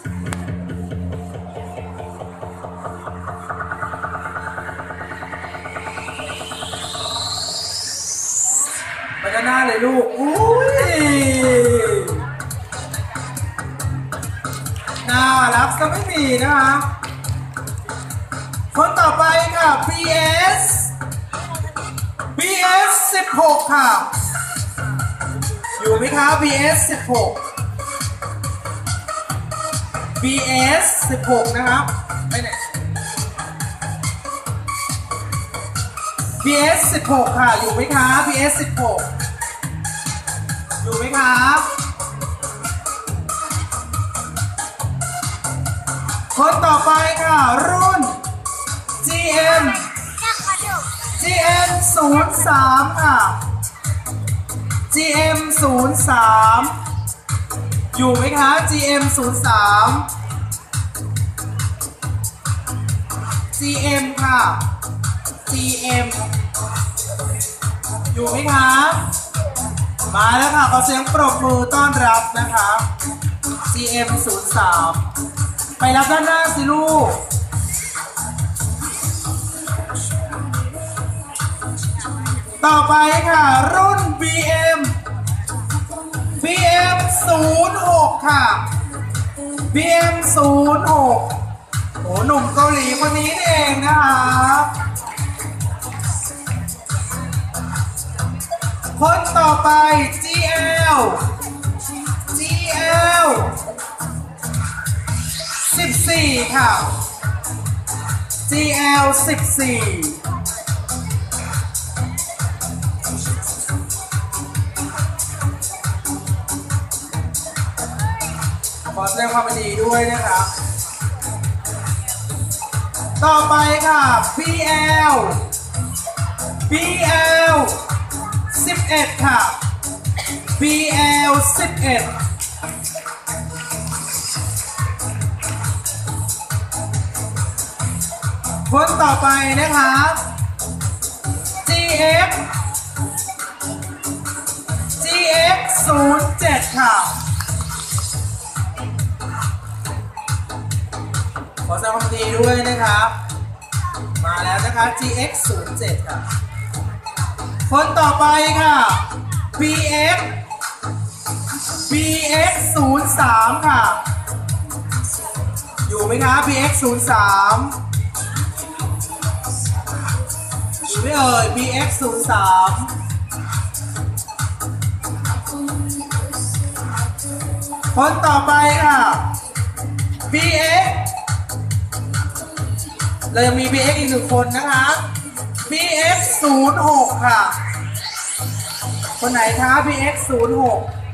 ไปด้านหน้าเลยลูกอุ้ยน่ารักก็ไม่มีนะคะคนต่อไปค่ะ BS 16 ค่ะอยู่ไหมคะ BS 16 นะครับไปไหน BS 16 ค่ะอยู่ไหมคะ BS 16อยู่ไหมครับคนต่อไปค่ะรุ่น GM 03 ค่ะ GM 03อยู่ไหมคะ GM 03 GM ค่ะ GM อยู่ไหมคะมาแล้วค่ะขอเสียงปรบมือต้อนรับนะคะ GM 03ไปรับด้านหน้าสิลูกต่อไปค่ะรุ่น BM 06 ค่ะ BM 06โอ้หนุ่มเกาหลีคนนี้เองนะคะคนต่อไป GL 14 ค่ะ GL 14ขอแสดงความยินดีด้วยนะครับต่อไปค่ะ BL 11 ค่ะ BL 11คนต่อไปนะคะ GX 07 ค่ะขอแสดงความดีด้วยนะครับมาแล้วนะคะ GX 07 ค่ะคนต่อไปค่ะ BX 03 ค่ะอยู่ไหมคะ BX 03อยู่ไหมเอ่ย BX 03คนต่อไปค่ะ BX เรายังมี BX อีก1 คนนะคะ BX 06 ค่ะคนไหนคะ BX 06